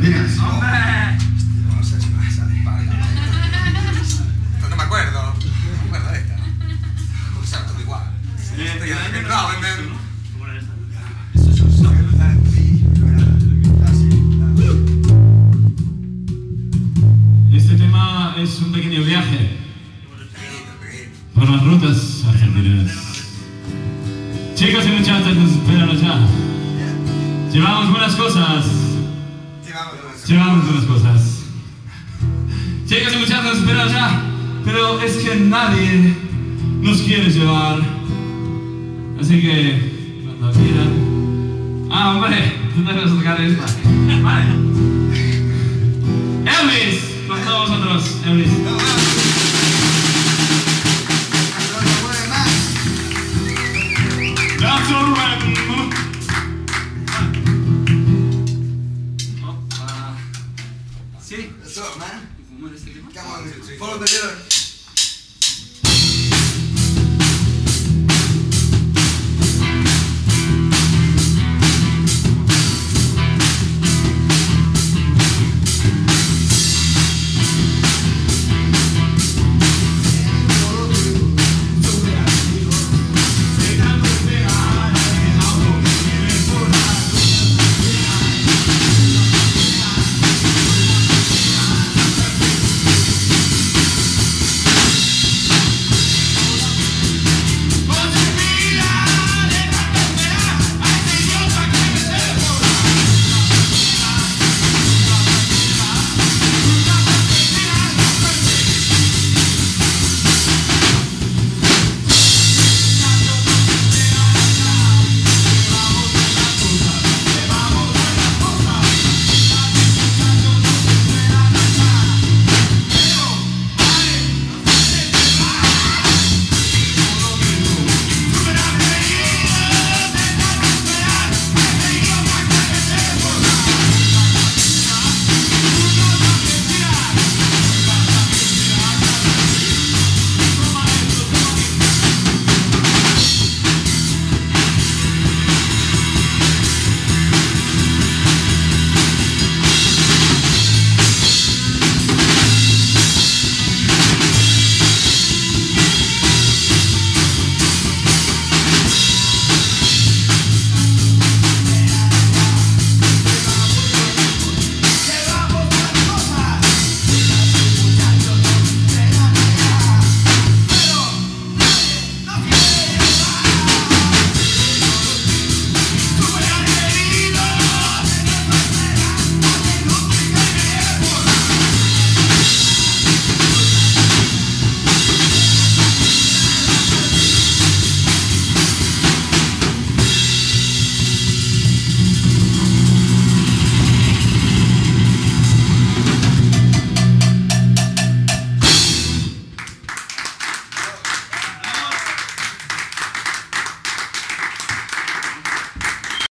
Filipinas. ¡Hombre! Vamos a ver si me sale. No me acuerdo. No me acuerdo de esta. Porque sabe todo igual. Estoy en el Raven. ¿Cómo era esta? Este tema es un pequeño viaje por las rutas argentinas. Chicos y muchachas, nos esperan allá. Llevamos buenas cosas. Llevamos buenas cosas. Chicos y muchachos, nos esperan allá. Pero es que nadie nos quiere llevar. Así que, cuando quieran. Ah, hombre, no debes tocar esta. Vale. Elvis, con todos nosotros, Elvis.